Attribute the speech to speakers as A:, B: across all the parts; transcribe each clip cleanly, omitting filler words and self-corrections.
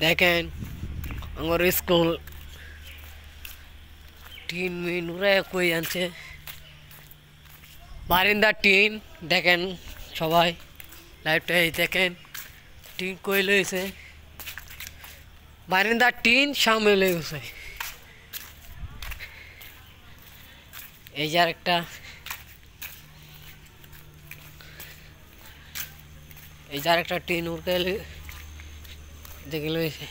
A: দেখেন আমার school tin মিন উড়ে কই আনছে বারিন্দার টিন দেখেন সবাই লাইভটা এই দেখেন টিন কই লইছে বারিন্দার টিন সামনে লইছে এই যে আরেকটা এই যে আরেকটা টিন উড়ে দেখে লইছে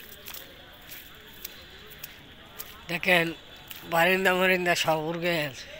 A: দেখেন বারিন্দা মারিন্দা সব উড়ে গেছে